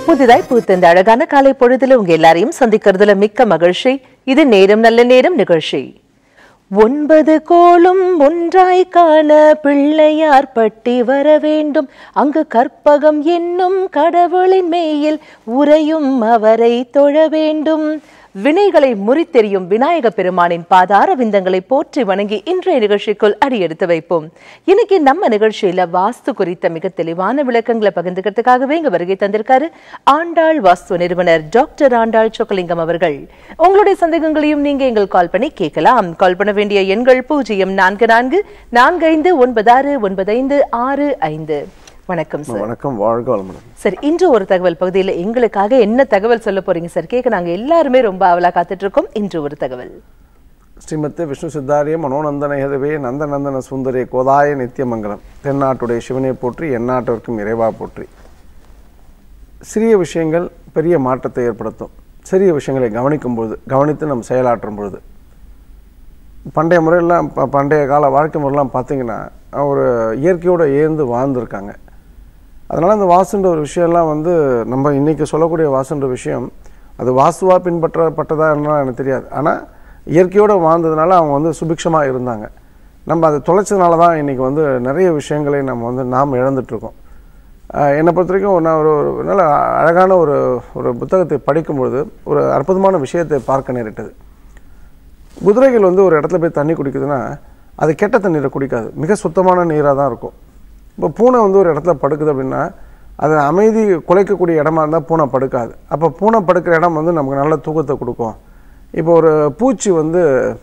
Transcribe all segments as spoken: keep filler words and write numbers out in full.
புதிதாய் பூத்த இந்த அழகான காலை பொழுதுல உங்க எல்லாரையும் சந்திக்கிறதுல மிக்க மகிழ்ச்சி. இது நேரம் நல்ல நேரம் நிகழ்ச்சி. ஒன்பது கோளும் ஒன்றாய் காண பிள்ளையார் பட்டி வர வேண்டும், அங்கு கற்பகம் என்னும் கடவுளின் மேயில் உறையும் அவரை தொழ வேண்டும். வினைகளை முறித்தெறியும் விநாயக பெருமானின் பாதார விந்தங்களை போற்றி வணங்கி இன்றைய நிகழ்ச்சிக்குள் அடியெடுத்து வைப்போம். இன்னைக்கு நம்ம நிகழ்ச்சியில வாஸ்து குறித்த மிக தெளிவான விளக்கங்களை பகிர்ந்துக்கிறதுக்காகவே இங்க வருகை தந்திருக்காரு ஆண்டாள் வாஸ்து நிறுவனர் டாக்டர் ஆண்டாள் சொக்கலிங்கம் அவர்கள். உங்களுடைய சந்தேகங்களையும் நீங்க எங்கள் கால் பண்ணி கேட்கலாம். கால் பண்ண வேண்டிய எண்கள் பூஜ்ஜியம் நான்கு நான்கு நான்கு ஐந்து ஒன்பது ஆறு ஒன்பது ஐந்து ஆறு ஐந்து. வணக்கம் சார். வணக்கம், வாழ்க வளமுடன். சார், இன்று ஒரு தகவல் பகுதியில் எங்களுக்காக என்ன தகவல் சொல்ல போறீங்க சார்? கேட்க நாங்க எல்லாருமே ரொம்ப ஆவலா காத்துட்டு இருக்கோம். இன்று ஒரு தகவல். ஸ்ரீமத்தே விஷ்ணு சித்தாரிய மனோநந்தன ஹேதவே நந்தநந்தன சுந்தரே கோதாய நித்தியமங்கலம். தென்னாட்டுடைய சிவனை போற்றி, எந்நாட்டிற்கும் இறைவா போற்றி. சிறிய விஷயங்கள் பெரிய மாற்றத்தை ஏற்படுத்தும். சிறிய விஷயங்களை கவனிக்கும் பொழுது, கவனித்து நம்ம செயலாற்றும் பொழுது, பண்டைய முறையெல்லாம் பண்டைய கால வாழ்க்கை முறையெல்லாம் பார்த்தீங்கன்னா ஒரு இயற்கையோடு ஏந்து வாழ்ந்துருக்காங்க. அதனால் அந்த வாசுன்ற ஒரு விஷயம்லாம் வந்து நம்ம இன்றைக்கி சொல்லக்கூடிய வாசுன்ற விஷயம் அது வாஸ்துவாக பின்பற்றப்பட்டதா என்னலாம் எனக்கு தெரியாது. ஆனால் இயற்கையோடு வாழ்ந்ததுனால அவங்க வந்து சுபிக்ஷமாக இருந்தாங்க. நம்ம அதை தொலைச்சதுனால தான் இன்றைக்கி வந்து நிறைய விஷயங்களை நம்ம வந்து நாம் இழந்துட்டுருக்கோம். என்னை பொறுத்த வரைக்கும் நான் ஒரு நல்ல அழகான ஒரு ஒரு புத்தகத்தை படிக்கும்பொழுது ஒரு அற்புதமான விஷயத்தை பார்க்க நேரிட்டது. குதிரைகள் வந்து ஒரு இடத்துல போய் தண்ணி குடிக்குதுன்னா அது கெட்ட தண்ணீரை குடிக்காது, மிக சுத்தமான நீராக தான் இருக்கும். இப்போ பூனை வந்து ஒரு இடத்துல படுக்குது அப்படின்னா அது அமைதி குலைக்கக்கூடிய இடமா இருந்தால் பூனை படுக்காது. அப்போ பூனை படுக்கிற இடம் வந்து நமக்கு நல்ல தூக்கத்தை கொடுக்கும். இப்போ ஒரு பூச்சி வந்து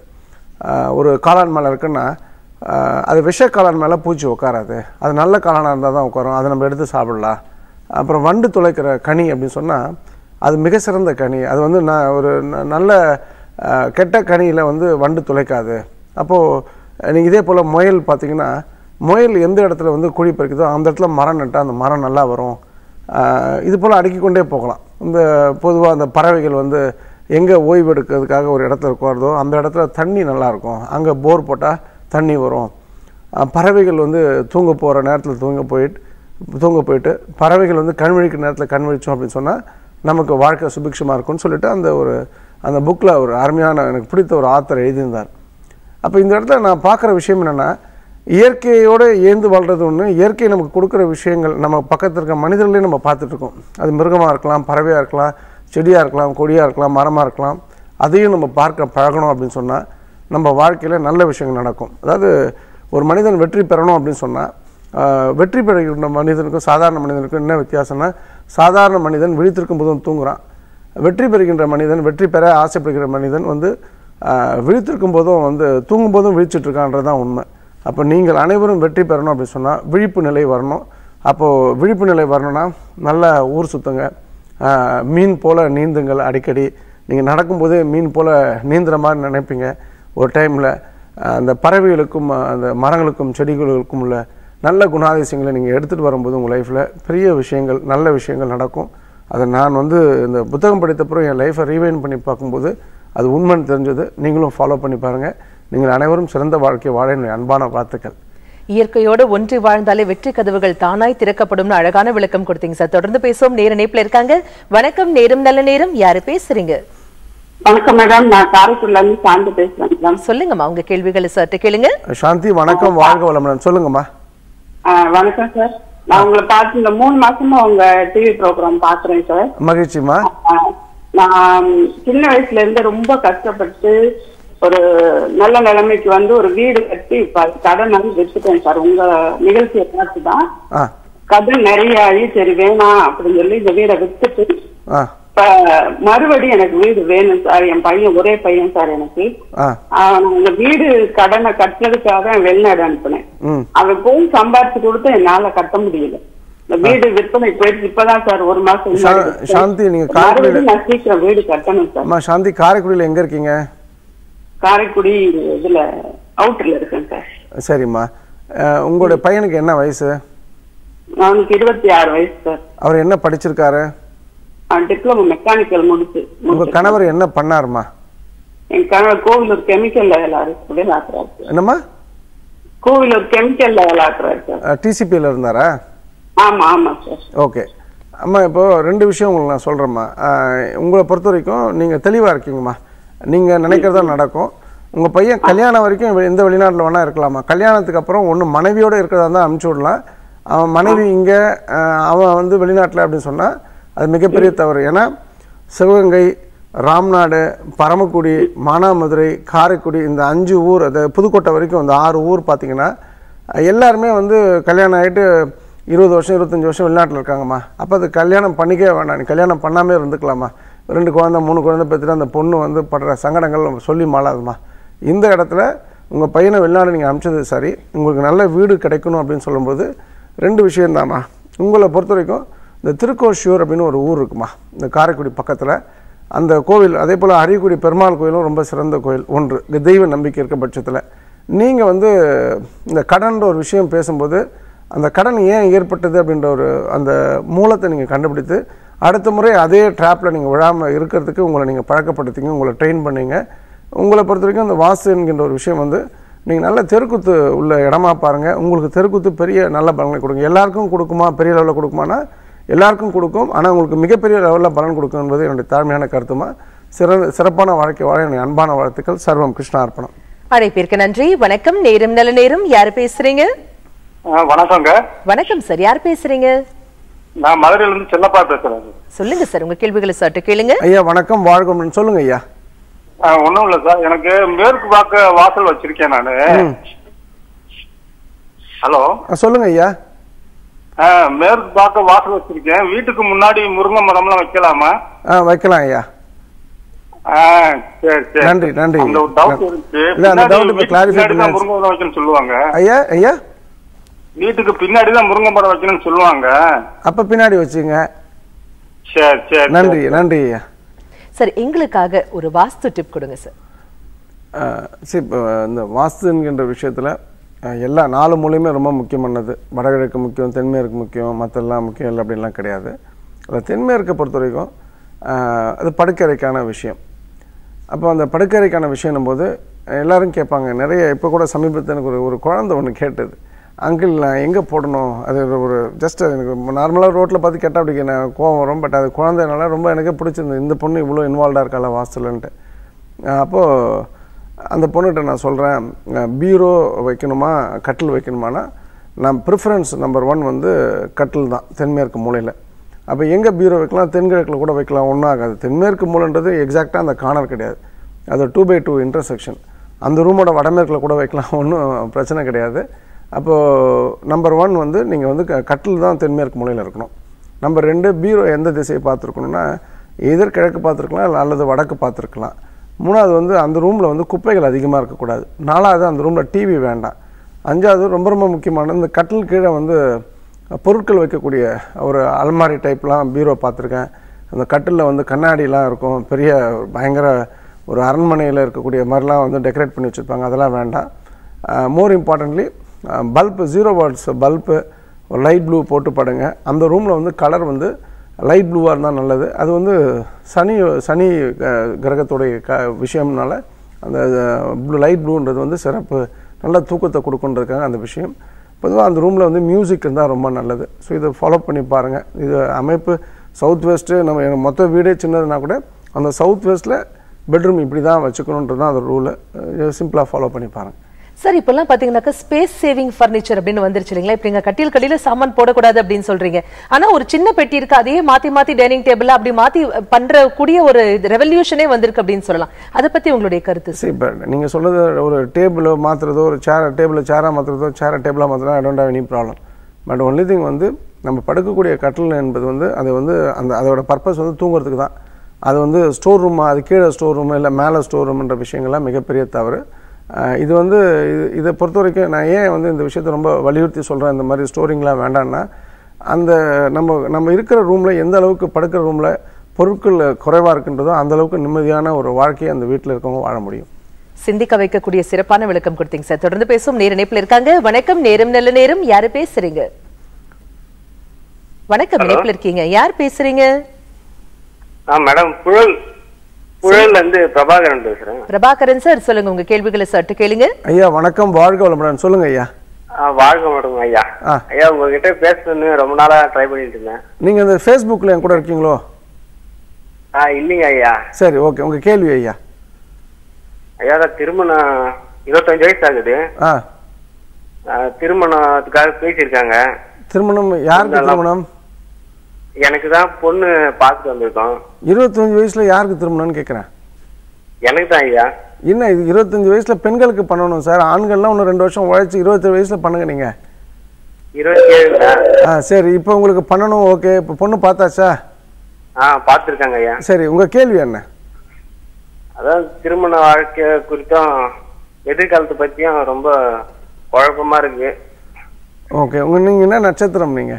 ஒரு காளான் மேலே இருக்குன்னா அது விஷ காளான் மேலே பூச்சி உட்காராது, அது நல்ல காளானாக இருந்தால் தான் உட்காரும், அதை நம்ம எடுத்து சாப்பிடலாம். அப்புறம் வண்டு துளைக்கிற கனி அப்படின்னு சொன்னால் அது மிக சிறந்த கனி, அது வந்து நான் ஒரு நல்ல கெட்ட கனியில் வந்து வண்டு துளைக்காது. அப்போது நீங்கள் இதே போல் முயல் பார்த்திங்கன்னா முயல் எந்த இடத்துல வந்து குழி பறிக்குதோ அந்த இடத்துல மரம் நட்டால் அந்த மரம் நல்லா வரும். இது போல் அடுக்கி கொண்டே போகலாம். இந்த பொதுவாக அந்த பறவைகள் வந்து எங்கே ஓய்வு எடுக்கிறதுக்காக ஒரு இடத்துல உட்காருதோ அந்த இடத்துல தண்ணி நல்லாயிருக்கும், அங்கே போர் போட்டால் தண்ணி வரும். பறவைகள் வந்து தூங்க போகிற நேரத்தில் தூங்க போயிட்டு தூங்க போயிட்டு பறவைகள் வந்து கண் விழிக்கிற நேரத்தில் கண் விழிச்சோம் அப்படின்னு சொன்னால் நமக்கு வாழ்க்கை சுபிக்ஷமாக இருக்கும்னு சொல்லிட்டு அந்த ஒரு அந்த புக்கில் ஒரு அருமையான எனக்கு பிடித்த ஒரு ஆத்தர் எழுதியிருந்தார். அப்போ இந்த இடத்துல நான் பார்க்குற விஷயம் என்னென்னா, இயற்கையோடு ஏந்து வாழ்கிறது ஒன்று, இயற்கை நமக்கு கொடுக்குற விஷயங்கள் நம்ம பக்கத்தில் இருக்க மனிதர்களையும் நம்ம பார்த்துட்ருக்கோம். அது மிருகமாக இருக்கலாம், பறவையாக இருக்கலாம், செடியாக இருக்கலாம், கொடியாக இருக்கலாம், மரமாக இருக்கலாம். அதையும் நம்ம பார்க்க பழகணும் அப்படின்னு சொன்னால் நம்ம வாழ்க்கையில் நல்ல விஷயங்கள் நடக்கும். அதாவது ஒரு மனிதன் வெற்றி பெறணும் அப்படின்னு சொன்னால் வெற்றி பெறுகின்ற மனிதனுக்கும் சாதாரண மனிதனுக்கும் என்ன வித்தியாசம்னா, சாதாரண மனிதன் விழித்திருக்கும் போதும் தூங்குறான், வெற்றி பெறுகின்ற மனிதன் வெற்றி பெற ஆசைப்படுகிற மனிதன் வந்து விழித்திருக்கும் போதும் வந்து தூங்கும் போதும் விழிச்சிட்ருக்கான்றது தான் உண்மை. அப்போ நீங்கள் அனைவரும் வெற்றி பெறணும் அப்படின்னு சொன்னால் விழிப்பு நிலை வரணும். அப்போது விழிப்பு நிலை வரணும்னா நல்லா ஊர் சுற்றுங்க, மீன் போல் நீந்துங்கள். அடிக்கடி நீங்கள் நடக்கும்போதே மீன் போல் நீந்துற மாதிரி நினைப்பீங்க. ஒரு டைமில் அந்த பறவைகளுக்கும் அந்த மரங்களுக்கும் செடிகளுக்கும் உள்ள நல்ல குணாதிசயங்களை நீங்கள் எடுத்துகிட்டு வரும்போது உங்கள் லைஃப்பில் பெரிய விஷயங்கள் நல்ல விஷயங்கள் நடக்கும். அதை நான் வந்து இந்த புத்தகம் படித்தப்புறம் என் லைஃப்பை ரீவைண்ட் பண்ணி பார்க்கும்போது அது உண்மைன்னு தெரிஞ்சது. நீங்களும் ஃபாலோ பண்ணி பாருங்கள். நீங்கள் அனைவரும் சிறந்த வாழ்க்கை வாழ என்னுடைய அன்பான வாழ்த்துக்கள். இயற்கையோடு ஒன்றி வாழ்ந்தாலே வெற்றி கதவுகள் தானாய் திறக்கப்படும் அழகான விளக்கம் கொடுத்தீங்க சார். தொடர்ந்து பேசுவோம். நேர நேப்பில் இருக்காங்க. வணக்கம், நேரம் நல்ல நேரம். யாரு பேசுறீங்க? வணக்கம் மேடம், நான் காரைக்குடில இருந்து சாந்தி பேசுறேன். சொல்லுங்கம்மா, உங்க கேள்விகளை சற்று கேளுங்க. சாந்தி வணக்கம், வாழ்க வளமுடன். சொல்லுங்கம்மா. வணக்கம் சார், நான் உங்களை பார்த்து இந்த மூணு மாசமா உங்க டிவி ப்ரோக்ராம் பாக்குறேன் சார். மகிழ்ச்சிமா. நான் சின்ன வயசுல இருந்து ரொம்ப கஷ்டப்பட்டு ஒரு நல்ல நிலைமைக்கு வந்து ஒரு வீடு கட்டி கடன் வந்து வச்சுட்டேன் சார். உங்க நிகழ்ச்சியை பார்த்துதான் கடன் நிறைய ஆகி சரி வேணாம் அப்படின்னு சொல்லி இந்த வீடை வித்துட்டு இப்ப மறுபடி எனக்கு வீடு வேணும் சார். என் பையன் ஒரே பையன் சார் எனக்கு. இந்த வீடு கடனை கட்டுறதுக்காக வெளிநாடு அனுப்பினேன். அவன் போய் சம்பாதிச்சு கொடுத்து என்னால கட்ட முடியல. இந்த வீடு விற்பனை போயிட்டு இப்பதான் சார் ஒரு மாசம் சாந்தி நீங்க நான் சீக்கிரம் வீடு கட்டணும் சார். சாந்தி காரைக்குடியில எங்க இருக்கீங்க? காரைக்குடி இதுல அவுட்டர்ல இருக்கேன் சார். சரிம்மா, உங்களுடைய பையனுக்கு என்ன வயசு? அவனுக்கு இருபத்தி ஆறு வயசு சார். அவர் என்ன படிச்சிருக்காரு? டிப்ளமோ மெக்கானிக்கல் முடிச்சு. உங்க கணவர் என்ன பண்ணாருமா? என் கணவர் கோவிலூர் கெமிக்கல்ல வேலை ஆக்குறாரு. என்னம்மா? கோவிலூர் கெமிக்கல்ல வேலை ஆக்குறாரு சார். டிசிபில இருந்தாரா? ஆமா ஆமா சார். ஓகே. அம்மா இப்போ ரெண்டு விஷயம் உங்களுக்கு நான் சொல்கிறேம்மா. உங்களை பொறுத்த வரைக்கும் நீங்கள் தெளிவாக இருக்கீங்கம்மா. நீங்கள் நினைக்கிறதா நடக்கும். உங்கள் பையன் கல்யாணம் வரைக்கும் எந்த வெளிநாட்டில் வேணால் இருக்கலாமா. கல்யாணத்துக்கு அப்புறம் ஒன்று மனைவியோடு இருக்கிறதா இருந்தால் அனுப்பிச்சி விடலாம். அவன் மனைவி இங்கே அவன் வந்து வெளிநாட்டில் அப்படின்னு சொன்னால் அது மிகப்பெரிய தவறு. ஏன்னா சிவகங்கை, ராம்நாடு, பரமக்குடி, மானாமதுரை, காரைக்குடி இந்த அஞ்சு ஊர், அது புதுக்கோட்டை வரைக்கும் இந்த ஆறு ஊர் பார்த்திங்கன்னா எல்லாருமே வந்து கல்யாணம் ஆகிட்டு இருபது வருஷம் இருபத்தஞ்சி வருஷம் வெளிநாட்டில் இருக்காங்கம்மா. அப்போ அது கல்யாணம் பண்ணிக்கவே வேண்டாம். நீ கல்யாணம் பண்ணாமே இருந்துக்கலாமா. ரெண்டு குழந்தை மூணு குழந்தை பெற்றுட்டு அந்த பொண்ணு வந்து படுற சங்கடங்கள் சொல்லி மாளாதுமா. இந்த இடத்துல உங்கள் பையனை வெளிநாடு நீங்கள் அனுப்பிச்சது சரி, உங்களுக்கு நல்ல வீடு கிடைக்கணும் அப்படின்னு சொல்லும்போது ரெண்டு விஷயந்தாம்மா. உங்களை பொறுத்த வரைக்கும் இந்த திருக்கோஷியூர் அப்படின்னு ஒரு ஊர் இருக்குமா, இந்த காரைக்குடி பக்கத்தில். அந்த கோவில் அதே போல் அரியக்குடி பெருமாள் கோயிலும் ரொம்ப சிறந்த கோயில் ஒன்று, தெய்வ நம்பிக்கை இருக்க பட்சத்தில். நீங்கள் வந்து இந்த கடன்ற ஒரு விஷயம் பேசும்போது அந்த கடன் ஏன் ஏற்பட்டது அப்படின்ற ஒரு அந்த மூலத்தை நீங்கள் கண்டுபிடித்து அடுத்த முறை அதே ட்ராப்பில் நீங்கள் விழாமல் இருக்கிறதுக்கு உங்களை நீங்கள் பழக்கப்படுத்திங்க, உங்களை ட்ரெயின் பண்ணிங்க. உங்களை பொறுத்த வரைக்கும் அந்த வாஸ்து என்கின்ற ஒரு விஷயம் வந்து நீங்கள் நல்ல தெருக்குத்து உள்ள இடமா பாருங்கள். உங்களுக்கு தெருக்குத்து பெரிய நல்ல பலனை கொடுங்க. எல்லாருக்கும் கொடுக்குமா, பெரிய லெவலில் கொடுக்குமானா எல்லாருக்கும் கொடுக்கும். ஆனால் உங்களுக்கு மிகப்பெரிய லெவலில் பலன் கொடுக்கும் என்பது என்னுடைய தாழ்மையான கருத்துமா. சிறந்த சிறப்பான வாழ்க்கை வாழ என்னுடைய அன்பான வாழ்த்துக்கள். சர்வம் கிருஷ்ணா அர்ப்பணம். அழைப்பிற்கு நன்றி. வணக்கம். நேரம் நல்ல நேரம். யார் பேசுறீங்க? வணக்கங்க. வணக்கம் சார். யார் பேசுறீங்க? நான் மதுரையில இருந்து செல்லப்பா பேசுறேன். சொல்லுங்க சார், உங்க கேள்விகளை சற்று கேளுங்க. ஐயா வணக்கம், வாழ்க. சொல்லுங்க ஐயா. ஒண்ணும் இல்ல சார், எனக்கு மேற்கு பார்க்க வாசல் வச்சிருக்கேன் நானு. ஹலோ சொல்லுங்க ஐயா. மேற்கு பார்க்க வாசல் வச்சிருக்கேன். வீட்டுக்கு முன்னாடி முருங்கை மரம் எல்லாம் வைக்கலாமா? வைக்கலாம் ஐயா. நன்றி நன்றி. அந்த ஒரு டவுட் இருக்கு. இல்ல அந்த டவுட் இப்ப கிளாரிஃபை பண்ணி முருங்கை மரம் வைக்கணும்னு சொல்லுவாங்க. ஐயா ஐயா வீட்டுக்கு பின்னாடி தான் முருங்கை மரம் வைக்கணும்னு சொல்லுவாங்க. அப்ப பின்னாடி வச்சுங்க. சரி சரி. நன்றி நன்றி ஐயா. சார் எங்களுக்காக ஒரு வாஸ்து டிப் கொடுங்க சார். சரி, இப்போ இந்த வாஸ்து என்கின்ற விஷயத்தில் எல்லா நாலு மூலையுமே ரொம்ப முக்கியமானது. வடகிழக்கு முக்கியம், தென்மேற்கு முக்கியம், மற்றெல்லாம் முக்கியம் இல்லை அப்படின்லாம் கிடையாது. அதில் தென்மேற்கை பொறுத்த வரைக்கும் அது படுக்கறைக்கான விஷயம். அப்போ அந்த படுக்கறைக்கான விஷயம் போது எல்லோரும் கேட்பாங்க. நிறைய இப்போ கூட சமீபத்தில் எனக்கு ஒரு ஒரு குழந்தை ஒன்று கேட்டது, அங்கிள் நான் எங்கே போடணும், அது ஒரு ஜஸ்ட் எனக்கு நார்மலாக ரோட்டில் பார்த்து கேட்டால் அப்படி நான் கோவம் வரும். பட் அது குழந்தைனால ரொம்ப எனக்கே பிடிச்சிருந்தது, இந்த பொண்ணு இவ்வளோ இன்வால்வ்டாக இருக்காளா வாஸ்துலன்ட்டு. அப்போது அந்த பொண்ணுகிட்ட நான் சொல்கிறேன், பீரோ வைக்கணுமா கட்டில் வைக்கணுமானா நான் ப்ரிஃபரன்ஸ் நம்பர் ஒன் வந்து கட்டில் தான் தென்மேற்கு மூலையில். அப்போ எங்கே பீரோ வைக்கலாம், தென்கிழக்கில் கூட வைக்கலாம், ஒன்றும் ஆகாது. தென்மேற்கு மூலைன்றது எக்ஸாக்டாக அந்த கார்னர் கிடையாது, அது டூ பை டூ இன்டர்செக்ஷன். அந்த ரூமோட வடமேற்கில் கூட வைக்கலாம், ஒன்றும் பிரச்சனை கிடையாது. அப்போது நம்பர் ஒன் வந்து நீங்கள் வந்து க கட்டில் தான் தென்மேற்கு மூலையில் இருக்கணும். நம்பர் ரெண்டு, பீரோ எந்த திசையை பார்த்துருக்கணும்னா எதிர் கிழக்கு பார்த்துருக்கலாம் அல்லது வடக்கு பார்த்துருக்கலாம். மூணாவது வந்து அந்த ரூமில் வந்து குப்பைகள் அதிகமாக இருக்கக்கூடாது. நாலாவது அந்த ரூமில் டிவி வேண்டாம். அஞ்சாவது ரொம்ப ரொம்ப முக்கியமான இந்த கட்டில் கீழே வந்து பொருட்கள் வைக்கக்கூடிய ஒரு அல்மாரி டைப்லாம் பீரோ பார்த்துருக்கேன். அந்த கட்டிலில் வந்து கண்ணாடிலாம் இருக்கும், பெரிய பயங்கர ஒரு அரண்மனையில் இருக்கக்கூடிய மாதிரிலாம் வந்து டெக்கரேட் பண்ணி வச்சுருப்பாங்க, அதெல்லாம் வேண்டாம். More importantly bulb, zero watts bulb light blue போட்டு படுங்க. அந்த ரூமில் வந்து கலர் வந்து லைட் ப்ளூவாக இருந்தால் நல்லது. அது வந்து சனி சனி கிரகத்துடைய க விஷயம்னால அந்த ப்ளூ லைட் ப்ளூன்றது வந்து சிறப்பு, நல்ல தூக்கத்தை கொடுக்குன்றதுக்காக அந்த விஷயம். பொதுவாக அந்த ரூமில் வந்து மியூசிக் இருந்தால் ரொம்ப நல்லது. ஸோ இதை ஃபாலோ பண்ணி பாருங்கள். இது அமைப்பு சவுத் வெஸ்ட்டு, நம்ம எனக்கு மொத்த வீடே சின்னதுனா கூட அந்த சவுத் வெஸ்ட்டில் பெட்ரூம் இப்படி தான் வச்சுக்கணுன்றது தான் அந்த ரூலு. சிம்பிளாக ஃபாலோ பண்ணி பாருங்கள். சார் இப்பெல்லாம் பாத்தீங்கன்னாக்கா ஸ்பேஸ் சேவிங் ஃபர்னிச்சர் அப்படின்னு வந்துருச்சு இல்லைங்களா? இப்ப நீங்க கட்டில் கடியில சாமான் போடக்கூடாது அப்படின்னு சொல்றீங்க, ஆனா ஒரு சின்ன பெட்டி இருக்கு, அதையே மாத்தி மாத்தி டைனிங் டேபிள் அப்படி மாத்தி பண்ற கூடிய ஒரு ரெவல்யூஷனே வந்திருக்கு அப்படின்னு சொல்லலாம். அதை பத்தி உங்களுடைய கருத்து? சரி, இப்போ நீங்கள் சொல்றது ஒரு டேபிளோ மாத்துறதோ, ஒரு சேர் டேபிளை சேராக மாற்றுறதோ, சேரை டேபிளாக மாற்றுறதோ, I don't have any problem. But only thing வந்து நம்ம படுக்கக்கூடிய கட்டில் என்பது வந்து அது வந்து அந்த அதோட பர்பஸ் வந்து தூங்குறதுக்கு தான். அது வந்து ஸ்டோர் ரூமா, அது கீழே ஸ்டோர் ரூமு இல்லை மேலே ஸ்டோர் ரூம்ன்ற விஷயங்கள்லாம் மிகப்பெரிய தவறு. இது வந்து இது இதை பொறுத்த வரைக்கும் நான் ஏன் வந்து இந்த விஷயத்தை ரொம்ப வலியுறுத்தி சொல்கிறேன், இந்த மாதிரி ஸ்டோரிங்லாம் வேண்டாம்னா, அந்த நம்ம நம்ம இருக்கிற ரூமில் எந்த அளவுக்கு படுக்கிற ரூமில் பொருட்கள் குறைவாக இருக்குன்றதோ அந்த அளவுக்கு நிம்மதியான ஒரு வாழ்க்கையை அந்த வீட்டில் இருக்கவங்க வாழ முடியும். சிந்திக்க வைக்கக்கூடிய சிறப்பான விளக்கம் கொடுத்தீங்க சார். தொடர்ந்து பேசும் நேர இணைப்பில் இருக்காங்க. வணக்கம், நேரம் நல்ல நேரம். யாரு பேசுறீங்க? வணக்கம், இணைப்பில் இருக்கீங்க. யார் பேசுறீங்க? மேடம், புழல் புழல்ல இருந்து பிரபாகரன் பேசுறேன். பிரபாகரன் சார், சொல்லுங்க உங்க கேள்விகளை சற்று கேளுங்க. ஐயா வணக்கம், வாழ்க வளமுடன். சொல்லுங்க ஐயா. வாழ்க மேடம் ஐயா. ஐயா உங்ககிட்ட பேசணும்னு ரொம்ப நாளா ட்ரை பண்ணிட்டு இருந்தேன். நீங்க இந்த ஃபேஸ்புக்ல என் கூட இருக்கீங்களோ? ஆ இல்லைங்க ஐயா. சரி ஓகே, உங்க கேள்வி ஐயா. ஐயா திருமணம் இருபத்தஞ்சு வயசு ஆகுது. ஆ திருமணத்துக்காக பேசியிருக்காங்க. திருமணம் யாருக்கு திருமணம்? எனக்கு தான் பொண்ணு பார்த்துட்டு வந்திருக்கோம். இருபத்தஞ்சு வயசுல யாருக்கு திருமணம்னு கேட்குறேன். எனக்கு தான் ஐயா. என்ன இது இருபத்தஞ்சு வயசுல பெண்களுக்கு பண்ணணும் சார், ஆண்கள்லாம் இன்னும் ரெண்டு வருஷம் உழைச்சி இருபத்தேழு வயசுல பண்ணுங்க நீங்க. இருபத்தி ஏழு. ஆ சரி, இப்போ உங்களுக்கு பண்ணணும். ஓகே, இப்போ பொண்ணு பார்த்தாச்சா? ஆ பார்த்துருக்காங்க ஐயா. சரி, உங்க கேள்வி என்ன? அதான் திருமண வாழ்க்கை குறித்தும் எதிர்காலத்தை பத்தியும் ரொம்ப குழப்பமா இருக்கு. ஓகே, உங்க நீங்க என்ன நட்சத்திரம்? நீங்க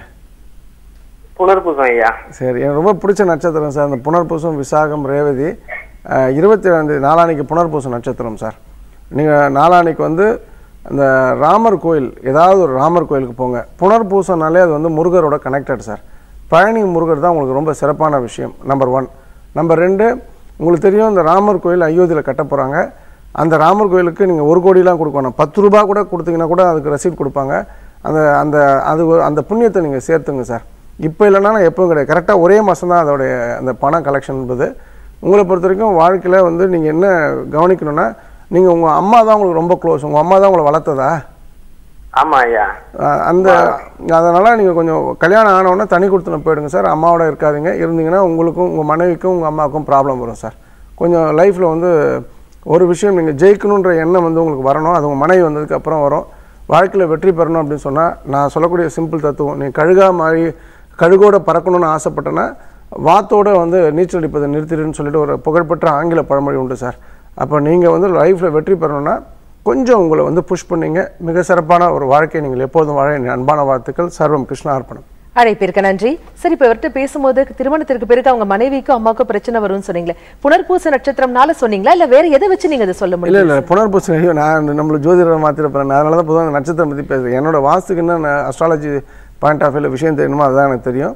புனர்பூசம் ஐயா. சரி, எனக்கு ரொம்ப பிடிச்ச நட்சத்திரம் சார் அந்த புனர்பூசம், விசாகம், ரேவதி. இருபத்தி ஏழாம் தேதி நாளானிக்கு புனர்பூசம் நட்சத்திரம் சார். நீங்கள் நாளானிக்கு வந்து அந்த ராமர் கோயில், ஏதாவது ஒரு ராமர் கோயிலுக்கு போங்க. புனர்பூசம்னாலே அது வந்து முருகரோட கனெக்டட் சார். பழனி முருகர் தான் உங்களுக்கு ரொம்ப சிறப்பான விஷயம், நம்பர் ஒன். நம்பர் ரெண்டு, உங்களுக்கு தெரியும் இந்த ராமர் கோயில் அயோத்தியில் கட்ட போகிறாங்க. அந்த ராமர் கோயிலுக்கு நீங்கள் ஒரு கோடிலாம் கொடுக்கணும், பத்து ரூபா கூட கொடுத்தீங்கன்னா கூட அதுக்கு ரசீட் கொடுப்பாங்க. அந்த அந்த அது அந்த புண்ணியத்தை நீங்கள் சேர்த்துங்க சார். இப்போ இல்லைன்னா எப்பவும் கிடையாது, கரெக்டாக ஒரே மாதம் தான் அதோடைய அந்த பண கலெக்ஷன் என்பது. உங்களை பொறுத்த வரைக்கும் வாழ்க்கையில் வந்து நீங்கள் என்ன கவனிக்கணும்னா, நீங்கள் உங்கள் அம்மா தான் உங்களுக்கு ரொம்ப க்ளோஸ், உங்கள் அம்மா தான் உங்களை வளர்த்ததா? ஆமாம் ஐயா. அந்த அதனால் நீங்கள் கொஞ்சம் கல்யாணம் ஆனவுடனே தனி கொடுத்துன போயிடுங்க சார். அம்மாவோட இருக்காதிங்க. இருந்தீங்கன்னா உங்களுக்கும் உங்கள் மனைவிக்கும் உங்கள் அம்மாவுக்கும் ப்ராப்ளம் வரும் சார். கொஞ்சம் லைஃப்பில் வந்து ஒரு விஷயம் நீங்கள் ஜெயிக்கணுன்ற எண்ணம் வந்து உங்களுக்கு வரணும். அது உங்கள் மனைவி வந்ததுக்கு அப்புறம் வரும். வாழ்க்கையில் வெற்றி பெறணும் அப்படின்னு சொன்னால் நான் சொல்லக்கூடிய சிம்பிள் தத்துவம், நீ கழுகா மாதிரி கழுகோட பறக்கணும்னு ஆசைப்பட்டேன்னா வாத்தோடு வந்து நீச்சல் அடிப்பதை நிறுத்திடுன்னு சொல்லிட்டு ஒரு புகழ்பெற்ற ஆங்கில பழமொழி உண்டு சார். அப்போ நீங்கள் வந்து லைஃப்பில் வெற்றி பெறணும்னா கொஞ்சம் உங்களை வந்து புஷ் பண்ணிங்க. மிக சிறப்பான ஒரு வாழ்க்கையை நீங்கள் எப்போதும் வாழ அன்பான வாழ்த்துக்கள். சர்வம் கிருஷ்ண அர்ப்பணம். அழைப்பிற்கு நன்றி. சரி, இப்போ இவர்கிட்ட பேசும்போது திருமணத்திற்கு பிறகு அவங்க மனைவிக்கும் அம்மாவுக்கும் பிரச்சனை வரும்னு சொன்னீங்களே, புனர்பூச நட்சத்திரம்னால சொன்னீங்களா இல்லை வேற எதை வச்சு நீங்க அதை சொல்ல முடியும்? இல்லை இல்லை புனர்பூச, நான் நம்மள ஜோதிடரை மாத்திரப்பேன். அதனால தான் பொதுவாக நட்சத்திரம் பற்றி பேசுகிறேன். என்னோட வாஸ்துக்கு என்ன அஸ்ட்ராலஜி பாயிண்ட் ஆஃப் வியூவில் விஷயம் தெரியணுமோ அதுதான் எனக்கு தெரியும்.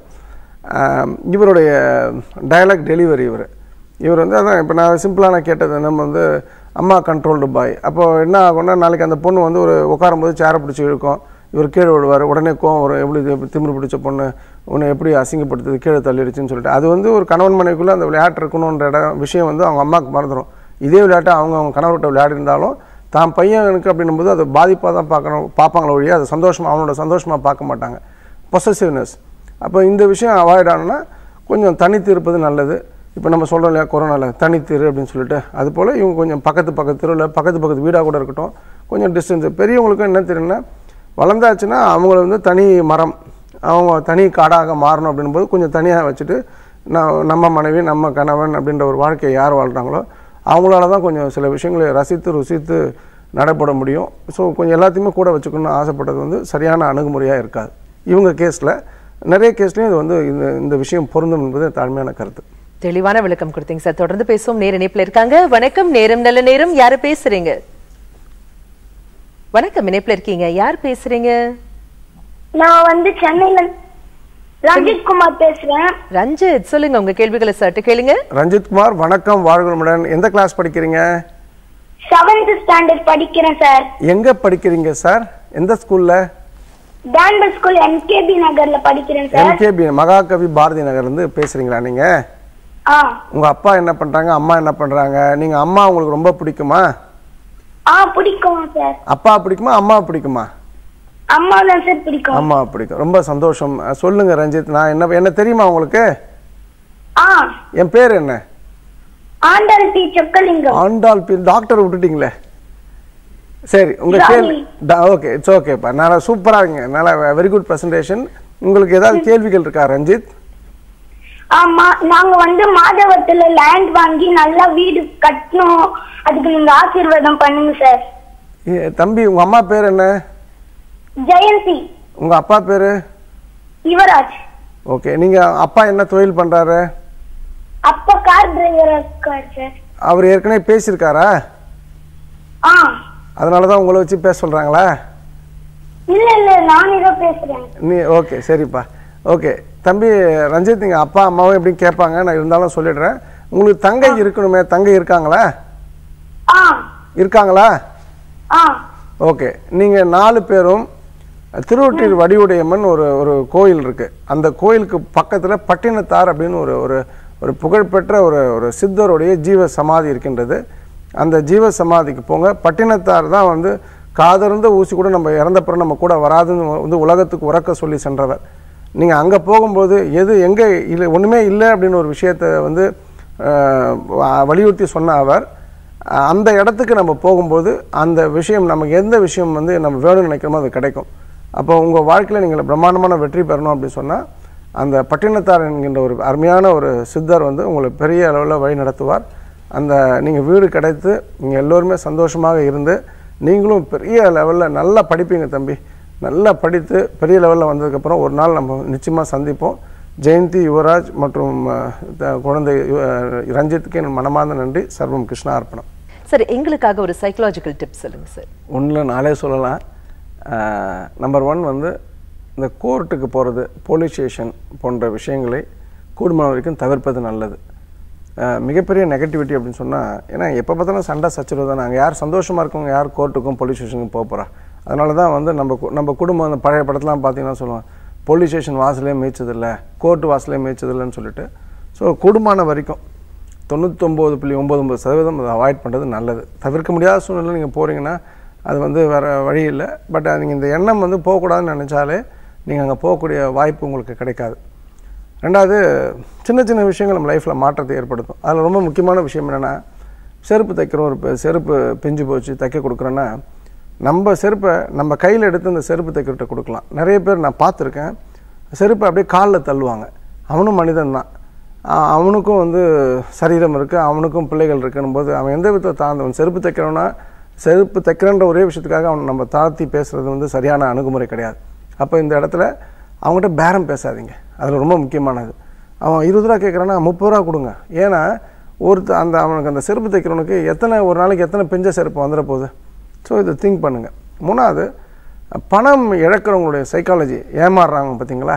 இவருடைய டயலாக் டெலிவரி இவர் இவர் வந்து அதான் இப்போ நான் சிம்பிளாக நான் கேட்டது, நம்ம வந்து அம்மா கண்ட்ரோல்டு பாய். அப்போது என்ன ஆகும்னா, நாளைக்கு அந்த பொண்ணு வந்து ஒரு உட்காரும்போது சேரை பிடிச்சி இழுக்கும், இவர் கீழே விடுவார், உடனே கோவம் வரும், எப்படி எப்படி திமிரு பிடிச்ச பொண்ணு உன்னை எப்படி அசிங்கப்படுத்துது, கீழே தள்ளிடுச்சுன்னு சொல்லிட்டு. அது வந்து ஒரு கணவன் மனைவிக்குள்ளே அந்த விளையாட்டு இருக்கணுன்ற இடம் விஷயம் வந்து அவங்க அம்மாவுக்கு மறந்துடும். இதே விளையாட்டை அவங்க அவங்க கணவர்கிட்ட விளையாடி இருந்தாலும் தான் பையனுக்கு அப்படின்னும்போது அதை பாதிப்பாக தான் பார்க்கணும் பார்ப்பாங்களோ ஒழிய அதை சந்தோஷமாக அவனோட சந்தோஷமாக பார்க்க மாட்டாங்க. பொசசிவ்னஸ். அப்போ இந்த விஷயம் அவாய்ட் ஆனோன்னா கொஞ்சம் தனித்து இருப்பது நல்லது. இப்போ நம்ம சொல்கிறோம் இல்லையா கொரோனாவில் தனித்திரு அப்படின்னு சொல்லிட்டு, அது போல் இவங்க கொஞ்சம் பக்கத்து பக்கத்து தெருவில் பக்கத்து பக்கத்து வீடாக கூட இருக்கட்டும், கொஞ்சம் டிஸ்டன்ஸு. பெரியவங்களுக்கும் என்ன தெரியும்னா, வளர்ந்தாச்சுன்னா அவங்கள வந்து தனி மரம், அவங்க தனி காடாக மாறணும் அப்படின்போது கொஞ்சம் தனியாக வச்சுட்டு நான் நம்ம மனைவி நம்ம கணவன் அப்படின்ற ஒரு வாழ்க்கையை யார் வாழ்கிறாங்களோ அவங்களால தான் கொஞ்சம் சில விஷயங்களை ரசித்து ருசித்து நடைபெற முடியும். ஸோ கொஞ்சம் எல்லாத்தையுமே கூட வச்சுக்கணும்னு ஆசைப்பட்டது வந்து சரியான அணுகுமுறையாக இருக்காது. இவங்க கேஸில் நிறைய கேஸ்லையும் இது வந்து இந்த இந்த விஷயம் பொருந்தும் என்பது தாழ்மையான கருத்து. தெளிவான விளக்கம் கொடுத்தீங்க சார். தொடர்ந்து பேசுவோம். நேர இணைப்புல இருக்காங்க. வணக்கம். நேரம் நல்ல நேரம். யாரு பேசுறீங்க? வணக்கம், இணைப்புல இருக்கீங்க. யார் பேசுறீங்க? நான் வந்து சென்னையில ரஞ்சித் குமார் பேசுறேன். ரஞ்சித், சொல்லுங்க உங்க கேள்விகளை சற்று கேளுங்க. ரஞ்சித் குமார், வணக்கம், வாழ்க. எந்த கிளாஸ் படிக்கிறீங்க? செவன்த் ஸ்டாண்டர்ட் படிக்கிறேன் சார். எங்க படிக்கிறீங்க சார்? எந்த ஸ்கூல்ல? டான்பல் ஸ்கூல் எம்கேபி நகர்ல படிக்கிறேன் சார். எம்கேபி மகாகவி பாரதி நகர்ல இருந்து பேசுறீங்களா நீங்க? ஆ. உங்க அப்பா என்ன பண்றாங்க, அம்மா என்ன பண்றாங்க? நீங்க அம்மா உங்களுக்கு ரொம்ப பிடிக்குமா? ஆ பிடிக்கும் சார். அப்பா பிடிக்குமா அம்மா பிடிக்குமா? அம்மா தான் சார் பிடிக்கும். அம்மா பிடிக்கும். ரொம்ப சந்தோஷம். சொல்லுங்க ரஞ்சித், நான் என்ன என்ன தெரியுமா உங்களுக்கு? ஆ. என் பேர் என்ன? Andal B Chockalingam. Andal B. Doctor விட்டுட்டீங்களே. சரி, உங்க கேள்வி ஓகே, இட்ஸ் ஓகேப்பா. நல்லா சூப்பரா இருங்க, நல்லா வெரி குட் பிரசன்டேஷன். உங்களுக்கு ஏதாவது கேள்விகள் இருக்கா ரஞ்சித்? ஆமா, நாங்க வந்து மாதவத்துல லேண்ட் வாங்கி நல்லா வீடு கட்டணும், அதுக்கு நீங்க ஆசீர்வாதம் பண்ணுங்க சார். தம்பி, உங்க அம்மா பேர் என்ன? ஜெயந்தி. உங்க அப்பா பேரு? யுவராஜ். ஓகே, நீங்க அப்பா என்ன தொழில் பண்றாரு? அப்பா கார் டிரைவரா இருக்கார் சார். அவர் ஏற்கனவே பேசியிருக்காரா? ஆ. அதனாலதான் உங்களை வச்சு பேச சொல்றாங்களா? இல்ல இல்ல, நான் ஏதோ பேசுறேன். நீ ஓகே, சரிப்பா. ஓகே தம்பி ரஞ்சித், நீங்க அப்பா அம்மாவும் எப்படி கேட்பாங்க, நான் இருந்தாலும் சொல்லிடுறேன். உங்களுக்கு தங்கை இருக்கணுமே, தங்கை இருக்காங்களா? ஆ. இருக்காங்களா? ஆ. ஓகே, நீங்க நாலு பேரும் திருவொற்றியூர் வடிவுடையம்மன் ஒரு ஒரு கோயில் இருக்குது. அந்த கோயிலுக்கு பக்கத்தில் பட்டினத்தார் அப்படின்னு ஒரு ஒரு ஒரு புகழ்பெற்ற ஒரு ஒரு சித்தருடைய ஜீவ சமாதி இருக்கின்றது. அந்த ஜீவ சமாதிக்கு போங்க. பட்டினத்தார் தான் வந்து காதர்ந்த ஊசி கூட நம்ம இறந்தப்புறம் நம்ம கூட வராதுன்னு வந்து உலகத்துக்கு உறக்க சொல்லி சென்றவர். நீங்கள் அங்கே போகும்போது எது எங்கே இல்லை ஒன்றுமே இல்லை அப்படின்னு ஒரு விஷயத்தை வந்து வலியுறுத்தி சொன்ன அவர், அந்த இடத்துக்கு நம்ம போகும்போது அந்த விஷயம் நமக்கு எந்த விஷயம் வந்து நம்ம வேணும்னு நினைக்கிறோமோ அது கிடைக்கும். அப்போ உங்கள் வாழ்க்கையில் நீங்கள் பிரம்மாண்டமான வெற்றி பெறணும் அப்படின்னு சொன்னால் அந்த பட்டினத்தார் என்கின்ற ஒரு அருமையான ஒரு சித்தர் வந்து உங்களை பெரிய அளவில் வழி நடத்துவார். அந்த நீங்கள் வீடு கிடைத்து நீங்கள் எல்லோருமே சந்தோஷமாக இருந்து நீங்களும் பெரிய லெவலில் நல்லா படிப்பீங்க தம்பி. நல்லா படித்து பெரிய லெவலில் வந்ததுக்கப்புறம் ஒரு நாள் நம்ம நிச்சயமாக சந்திப்போம். ஜெயந்தி, யுவராஜ் மற்றும் குழந்தை ரஞ்சித்துக்கு என் மனமார்ந்த நன்றி. சர்வம் கிருஷ்ணா அர்ப்பணம். சார், எங்களுக்காக ஒரு சைக்கலாஜிக்கல் டிப்ஸ் சொல்லுங்கள் சார். ஒன்றில் நாளே சொல்லலாம். நம்பர் ஒன் வந்து இந்த கோர்ட்டுக்கு போகிறது, போலீஸ் ஸ்டேஷன் போன்ற விஷயங்களை கூடுமான வரைக்கும் தவிர்ப்பது நல்லது. மிகப்பெரிய நெகட்டிவிட்டி அப்படின்னு சொன்னால், ஏன்னா எப்போ பார்த்தாலும் சண்டை சச்சரவு தான். நாங்கள் யார் சந்தோஷமாக இருக்கவங்க யார் கோர்ட்டுக்கும் போலீஸ் ஸ்டேஷனுக்கும் போக போகிறா. அதனால தான் வந்து நம்ம நம்ம குடும்பம் அந்த பழைய படத்தெலாம் பார்த்தீங்கன்னா சொல்லுவோம், போலீஸ் ஸ்டேஷன் வாசலே மேய்ச்சதில்லை, கோர்ட்டு வாசலே மேய்ச்சதில்லைன்னு சொல்லிட்டு. ஸோ கூடுமான வரைக்கும் தொண்ணூத்தொம்பது புள்ளி ஒம்பது ஒம்பது சதவீதம் அதை அவாய்ட் பண்ணுறது நல்லது. தவிர்க்க முடியாத சூழ்நிலை நீங்கள் போகிறீங்கன்னா அது வந்து வேறு வழி இல்லை. பட் நீங்கள் இந்த எண்ணம் வந்து போகக்கூடாதுன்னு நினச்சாலே நீங்கள் அங்கே போகக்கூடிய வாய்ப்பு உங்களுக்கு கிடைக்காது. ரெண்டாவது, சின்ன சின்ன விஷயங்கள் நம்ம லைஃப்பில் மாற்றத்தை ஏற்படுத்தும். அதில் ரொம்ப முக்கியமான விஷயம் என்னென்னா, செருப்பு தைக்கிறோம். ஒரு செருப்பு பிஞ்சு போச்சு தைக்க கொடுக்குறோன்னா நம்ம செருப்பை நம்ம கையில் எடுத்து அந்த செருப்பு தைக்கிறட்ட கொடுக்கலாம். நிறைய பேர் நான் பார்த்துருக்கேன், செருப்பை அப்படியே காலில் தள்ளுவாங்க. அவனும் மனிதன் தான், அவனுக்கும் வந்து சரீரம் இருக்குது, அவனுக்கும் பிள்ளைகள் இருக்குன்னும் போது அவன் எந்த விதத்தை தாழ்ந்தவன். செருப்பு தைக்கிறோன்னா செருப்பு தைக்கிறன்ற ஒரே விஷயத்துக்காக அவன் நம்ம தாழ்த்தி பேசுகிறது வந்து சரியான அணுகுமுறை கிடையாது. அப்போ இந்த இடத்துல அவங்ககிட்ட பேரம் பேசாதீங்க. அதில் ரொம்ப முக்கியமானது. அவன் இருபது ரூபா கேட்குறான்னா முப்பது ரூபா கொடுங்க. ஏன்னா ஒருத்த அந்த அவனுக்கு அந்த செருப்பு தைக்கிறவனுக்கு எத்தனை ஒரு நாளைக்கு எத்தனை பிஞ்ச செருப்பு வந்துட போகுது. ஸோ இதை திங்க் பண்ணுங்கள். மூணாவது, பணம் இழக்கிறவங்களுடைய சைக்காலஜி, ஏமாறுறாங்க பார்த்தீங்களா.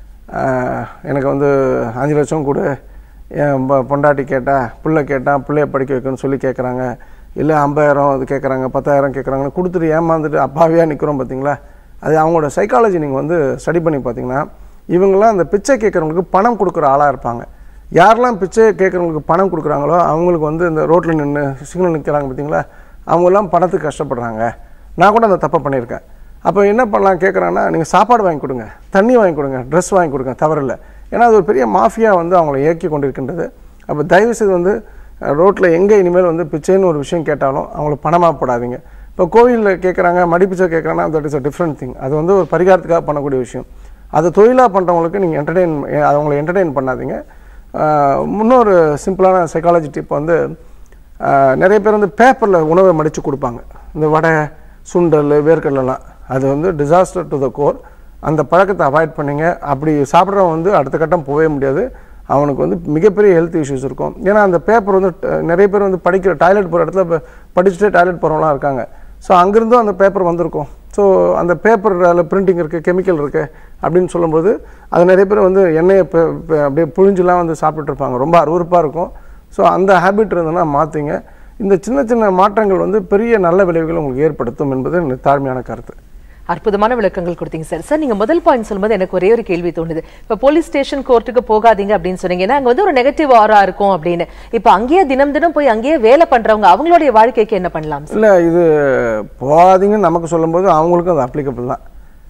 எனக்கு வந்து அஞ்சு லட்சம் கொடு, என் பொண்டாட்டி கேட்டால் பிள்ளை கேட்டால் பிள்ளைய படிக்க வைக்கணும்னு சொல்லி கேட்குறாங்க, இல்லை ஐம்பதாயிரம் அது கேட்குறாங்க, பத்தாயிரம் கேட்குறாங்கன்னு கொடுத்துட்டு ஏமாந்துட்டு அப்பாவியாக நிற்கிறோம் பார்த்தீங்களா. அது அவங்களோட சைக்காலஜி நீங்கள் வந்து ஸ்டடி பண்ணி பார்த்தீங்கன்னா, இவங்களாம் அந்த பிச்சை கேட்குறவங்களுக்கு பணம் கொடுக்குற ஆளாக இருப்பாங்க. யாரெல்லாம் பிச்சை கேட்குறவங்களுக்கு பணம் கொடுக்குறாங்களோ அவங்களுக்கு வந்து இந்த ரோட்டில் நின்று சிக்னல் நிற்கிறாங்க பார்த்தீங்களா, அவங்கெல்லாம் பணத்துக்கு கஷ்டப்படுறாங்க. நான் கூட அந்த தப்பை பண்ணியிருக்கேன். அப்போ என்ன பண்ணலாம் கேட்குறாங்கன்னா, நீங்கள் சாப்பாடு வாங்கி கொடுங்க, தண்ணி வாங்கி கொடுங்க, ட்ரெஸ் வாங்கி கொடுங்க, தவறில்லை. ஏன்னா அது ஒரு பெரிய மாஃபியா வந்து அவங்கள இயக்கி கொண்டிருக்கின்றது. அப்போ தயவுசெய்து வந்து ரோட்டில் எங்கே இனிமேல் வந்து பிச்சைன்னு ஒரு விஷயம் கேட்டாலும் அவங்களுக்கு பணமாக போடாதீங்க. இப்போ கோவிலில் கேட்குறாங்க, மடிப்பிச்சை கேட்குறாங்கன்னா that is a different thing. அது வந்து ஒரு பரிகாரத்துக்காக பண்ணக்கூடிய விஷயம். அது தொழிலாக பண்ணுறவங்களுக்கு நீங்கள் என்டர்டெயின் அவங்கள என்டர்டெயின் பண்ணாதீங்க. இன்னொரு சிம்பிளான சைக்காலஜி டிப் வந்து, நிறைய பேர் வந்து பேப்பரில் உணவை மடித்து கொடுப்பாங்க. இந்த வடை, சுண்டல், வேர்க்கடலாம், அது வந்து டிசாஸ்டர் டு த கோர். அந்த பழக்கத்தை அவாய்ட் பண்ணிங்க. அப்படி சாப்பிட்றவன் வந்து அடுத்த கட்டம் போகவே முடியாது. அவனுக்கு வந்து மிகப்பெரிய ஹெல்த் இஷ்யூஸ் இருக்கும். ஏன்னா அந்த பேப்பர் வந்து நிறைய பேர் வந்து படிக்கிற டாய்லெட் போகிற இடத்துல படிச்சுட்டே டாய்லெட் போகிறவங்களாம் இருக்காங்க. ஸோ அங்கேருந்தும் அந்த பேப்பர் வந்திருக்கும். ஸோ அந்த பேப்பர் அதில் பிரிண்டிங் இருக்குது, கெமிக்கல் இருக்குது அப்படின்னு சொல்லும்போது அது நிறைய பேர் வந்து எண்ணெயை அப்படியே புழிஞ்செலாம் வந்து சாப்பிட்டுருப்பாங்க. ரொம்ப அருவருப்பாக இருக்கும். ஸோ அந்த ஹேபிட் இருந்ததுன்னா மாற்றிங்க. இந்த சின்ன சின்ன மாற்றங்கள் வந்து பெரிய நல்ல விளைவுகள் உங்களுக்கு ஏற்படுத்தும் என்பது எனக்கு தாழ்மையான கருத்து. அற்புதமான விளக்கங்கள் கொடுத்தீங்க சார். சார், நீங்க முதல் பாயிண்ட் சொல்லும்போது எனக்கு ஒரே ஒரு கேள்வி தோணுது. இப்ப போலீஸ் ஸ்டேஷன் கோர்ட்டுக்கு போகாதீங்க அப்படின்னு சொன்னீங்க. ஏன்னா அங்க வந்து ஒரு நெகட்டிவ் ஆரா இருக்கும் அப்படின்னு. இப்ப அங்கேயே தினம் தினம் போய் அங்கேயே வேலை பண்றவங்க அவங்களுடைய வாழ்க்கைக்கு என்ன பண்ணலாம்? இல்ல, இது போகாதீங்கன்னு நமக்கு சொல்லும் போது அவங்களுக்கும் அது அப்ளிகபிள் தான்.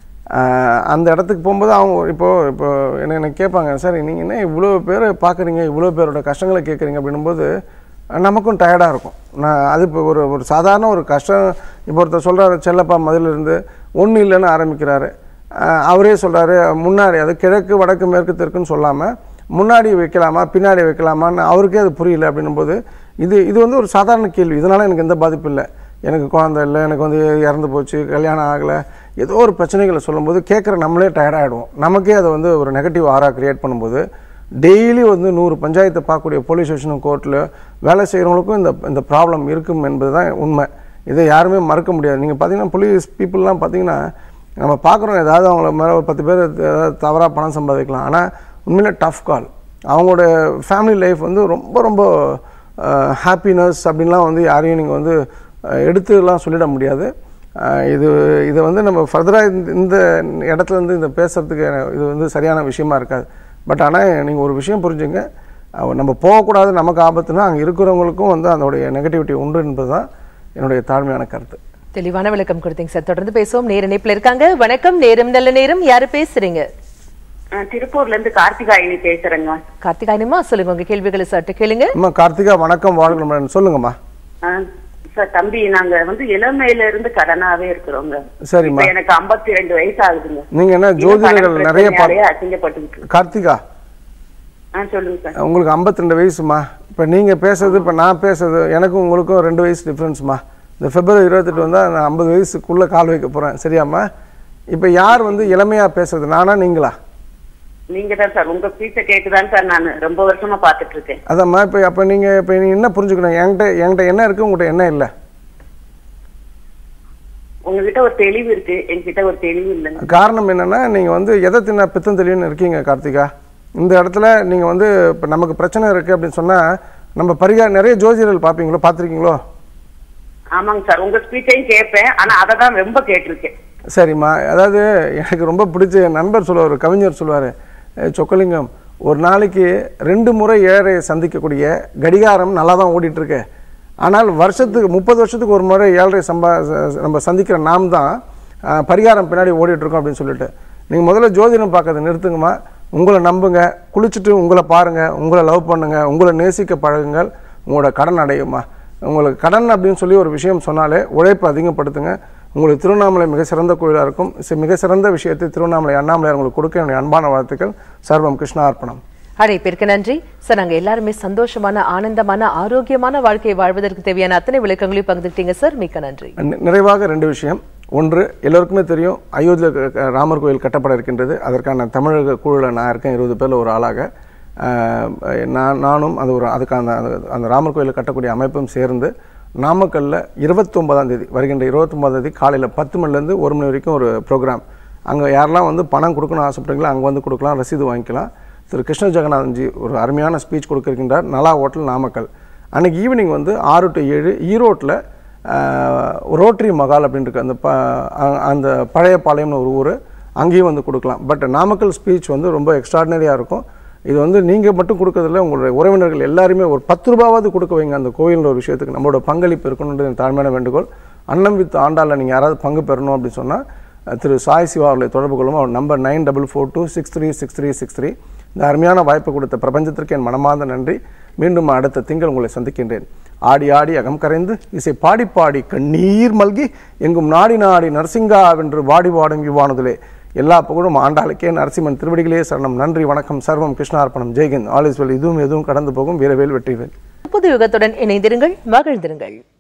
அந்த இடத்துக்கு போகும்போது அவங்க இப்போ இப்போ என்ன என்ன கேட்பாங்க, சார் நீங்கள் என்ன இவ்வளோ பேரை பார்க்குறீங்க, இவ்வளோ பேரோட கஷ்டங்களை கேட்குறீங்க அப்படின்னும்போது நமக்கும் டயர்டாக இருக்கும். நான் அது இப்போ ஒரு ஒரு சாதாரண ஒரு கஷ்டம். இப்போ ஒருத்தர் சொல்கிறாரு, செல்லப்பா மதிலிருந்து ஒன்றும் இல்லைன்னு ஆரம்பிக்கிறாரு. அவரே சொல்கிறாரு, முன்னாடி அது கிழக்கு வடக்கு மேற்கு தெற்குன்னு சொல்லாமல் முன்னாடி வைக்கலாமா பின்னாடி வைக்கலாமான்னு அவருக்கே அது புரியல. அப்படின்னும்போது இது இது வந்து ஒரு சாதாரண கேள்வி. இதனால் எனக்கு எந்த பாதிப்பு இல்லை, எனக்கு குழந்தை இல்லை, எனக்கு வந்து இறந்து போச்சு, கல்யாணம் ஆகலை, ஏதோ ஒரு பிரச்சனைகளை சொல்லும்போது கேட்குற நம்மளே டயர்டாகிடுவோம். நமக்கே அதை வந்து ஒரு நெகட்டிவ் ஆரா க்ரியேட் பண்ணும்போது டெய்லி வந்து நூறு பஞ்சாயத்தை பார்க்கக்கூடிய போலீஸ் ஸ்டேஷனும் கோர்ட்டில் வேலை செய்கிறவங்களுக்கும் இந்த இந்த ப்ராப்ளம் இருக்கும் என்பது தான் உண்மை. இதை யாருமே மறக்க முடியாது. நீங்கள் பார்த்தீங்கன்னா போலீஸ் பீப்புளெலாம் பார்த்தீங்கன்னா நம்ம பார்க்குறோம், ஏதாவது அவங்கள மேலே ஒரு பத்து பேர் ஏதாவது தவறாக பணம் சம்பாதிக்கலாம். ஆனால் உண்மையிலே டஃப் கால். அவங்களோட ஃபேமிலி லைஃப் வந்து ரொம்ப ரொம்ப ஹாப்பினஸ் அப்படின்லாம் வந்து யாரையும் நீங்கள் வந்து எடுத்துலாம் சொல்லிட முடியாது. இது இதை வந்து நம்ம ஃபர்தராக இந்த இடத்துல இருந்து இந்த பேசுகிறதுக்கு இது வந்து சரியான விஷயமா இருக்காது. பட் ஆனால் நீங்கள் ஒரு விஷயம் புரிஞ்சுங்க, நம்ம போகக்கூடாது, நமக்கு ஆபத்துனா அங்கே இருக்கிறவங்களுக்கும் வந்து அதோடைய நெகட்டிவிட்டி உண்டு என்பது தான் என்னுடைய தாழ்மையான கருத்து. தெளிவான விளக்கம் கொடுத்தீங்க சார். தொடர்ந்து பேசுவோம். நேர இணைப்புல இருக்காங்க. வணக்கம், நேரம் நல்ல நேரம். யாரு பேசுறீங்க? திருப்பூர்ல இருந்து கார்த்திகாயினி பேசுறேங்க. கார்த்திகாயினிமா, சொல்லுங்க உங்க கேள்விகளை சற்று கேளுங்க. அம்மா கார்த்திகா, வணக்கம், வாழ்க்கை சொல்லுங்கம்மா. சார் தம்பி, நாங்க வந்து இளமையில இருந்து கடனாவே இருக்கிறோங்க. சரிம்மா. எனக்கு ஐம்பத்தி ரெண்டு வயசு ஆகுதுங்க. நீங்க என்ன ஜோதிடர்கள் நிறைய அசிங்கப்பட்டு? கார்த்திகா, சொல்லுங்க சார். உங்களுக்கு ஐம்பத்தி ரெண்டு வயசுமா. இப்ப நீங்க பேசுறது, இப்ப நான் பேசுறது, எனக்கும் உங்களுக்கும் ரெண்டு வயசு டிஃபரன்ஸ்மா. இந்த பிப்ரவரி இருபத்தெட்டு வந்தா நான் ஐம்பது வயசுக்குள்ள கால் வைக்க போறேன். சரியாம்மா? இப்ப யார் வந்து இளமையா பேசுறது, நானா நீங்களா? நீங்க தான் சார். உங்க ஸ்பீச்சை கேட்டுதான் சார் நான் ரொம்ப வருஷமா பாத்துட்டு இருக்கேன். அதாம்மா. இப்ப அப்ப நீங்க இப்ப நீங்க என்ன புரிஞ்சுக்கணும், என்கிட்ட என்கிட்ட என்ன இருக்கு, உங்ககிட்ட என்ன இல்ல? உங்ககிட்ட ஒரு தெளிவு இருக்கு, என்கிட்ட ஒரு தெளிவு இல்லைங்க. காரணம் என்னன்னா, நீங்க வந்து எதை தின்ன பித்தம் தெளிவுன்னு இருக்கீங்க கார்த்திகா. இந்த இடத்துல நீங்க வந்து இப்ப நமக்கு பிரச்சனை இருக்கு அப்படின்னு சொன்னா நம்ம பரிகாரம் நிறைய ஜோதிடர்கள் பாப்பீங்களோ, பாத்திருக்கீங்களோ? ஆமாங்க சார். உங்க ஸ்பீச்சையும் கேட்பேன், ஆனா அதை தான் ரொம்ப கேட்டிருக்கேன். சரிம்மா. அதாவது எனக்கு ரொம்ப பிடிச்ச என் நண்பர் சொல்லுவார், ஒரு கவிஞர் சொல்லுவார், சொக்கலிங்கம், ஒரு நாளைக்கு ரெண்டு முறை ஏழையை சந்திக்கக்கூடிய கடிகாரம் நல்லா தான் ஓடிட்டு இருக்கு. ஆனால் வருஷத்துக்கு முப்பது வருஷத்துக்கு ஒரு முறை ஏழரை சம்பா நம்ம சந்திக்கிற நாம் தான் பரிகாரம் பின்னாடி ஓடிட்டு இருக்கோம் அப்படின்னு சொல்லிட்டு. நீங்கள் முதல்ல ஜோதிடம் பார்க்கறத நிறுத்துங்கம்மா. உங்களை நம்புங்க, குளிச்சுட்டு உங்களை பாருங்க, உங்களை லவ் பண்ணுங்க, உங்களை நேசிக்க பழகுங்கள், உங்களோட கடன் அடையுமா. உங்களுக்கு கடன் அப்படின்னு சொல்லி ஒரு விஷயம் சொன்னாலே உழைப்பு அதிகப்படுத்துங்க. உங்களுக்கு திருவண்ணாமலை மிக சிறந்த கோயிலாக இருக்கும். மிக சிறந்த விஷயத்தை திருவண்ணாமலை அண்ணாமலையார் உங்களுக்கு கொடுக்க என்னுடைய அன்பான வாழ்த்துக்கள். சர்வம் கிருஷ்ணார்ப்பணம். அழைப்பிற்கு நன்றி சார். நாங்க எல்லாருமே சந்தோஷமான, ஆனந்தமான, ஆரோக்கியமான வாழ்க்கையை வாழ்வதற்கு தேவையான அத்தனை விளக்கங்களையும் பகிர்ந்துட்டீங்க சார். மிக்க நன்றி. நிறைவாக ரெண்டு விஷயம். ஒன்று, எல்லோருக்குமே தெரியும், அயோத்தியில் ராமர் கோயில் கட்டப்பட இருக்கின்றது. அதற்கான தமிழக குழுவில் நான் இருக்கேன், இருபது பேரில் ஒரு ஆளாக. நான் நானும் அது ஒரு அதுக்கான அந்த ராமர் கோயிலில் கட்டக்கூடிய அமைப்பும் சேர்ந்து நாமக்கல்லில் இருபத்தி ஒன்பதாம் தேதி வருகின்ற இருபத்தி ஒன்பதாம் தேதி காலையில் பத்து மணிலேருந்து ஒரு மணி வரைக்கும் ஒரு ப்ரோக்ராம். அங்கே யாரெல்லாம் வந்து பணம் கொடுக்கணும் ஆசைப்படுறீங்களோ அங்கே வந்து கொடுக்கலாம், ரசீது வாங்கிக்கலாம். திரு கிருஷ்ண ஜெகநாதன்ஜி ஒரு அருமையான ஸ்பீச் கொடுக்க இருக்கின்றார், நலா ஹோட்டல் நாமக்கல். அன்றைக்கி ஈவினிங் வந்து ஆறு டு ஏழு ஈரோட்டில் ரோட்டரி மகால் அப்படின்னு இருக்கு, அந்த ப அந்த பழைய பாளையம்னு ஒரு ஊர், அங்கேயும் வந்து கொடுக்கலாம். பட் நாமக்கல் ஸ்பீச் வந்து ரொம்ப எக்ஸ்ட்ராடினரியாக இருக்கும். இது வந்து நீங்கள் மட்டும் கொடுக்கறதில்ல, உங்களுடைய உறவினர்கள் எல்லாருமே ஒரு பத்து ரூபாவது கொடுக்க வைங்க அந்த கோயிலில் ஒரு விஷயத்துக்கு. நம்மளோட பங்களிப்பு இருக்கணுன்றது தாழ்மையான வேண்டுகோள். அன்னம் வித் ஆண்டாளில் நீங்கள் யாராவது பங்கு பெறணும் அப்படின்னு சொன்னால் திரு சாய் சிவா அவர்களை தொடர்பு கொள்ளும். அவர் number nine double four two six three six three six three. இந்த அருமையான வாய்ப்பு கொடுத்த பிரபஞ்சத்திற்கு என் மனமார்ந்த நன்றி. மீண்டும் அடுத்த திங்கள் உங்களை சந்திக்கின்றேன். ஆடி ஆடி அகம் கரைந்து இசை பாடி பாடி கண்ணீர் மல்கி எங்கும் நாடி நாடி நரசிங்கா வென்று வாடி வாடும் இவ்வானதிலே எல்லா புகழும் ஆண்டாளுக்கே, நரசிம்மன் திருவடிகளே சரணம். நன்றி, வணக்கம். சர்வம் கிருஷ்ணார்ப்பணம். ஜெய்ஹிந்த். All is well. இதுவும் எதுவும் கடந்து போகும். வீரவேல் வெற்றிவேல். புது யுகத்துடன் இணைந்திருங்கள், மகிழ்ந்திருங்கள்.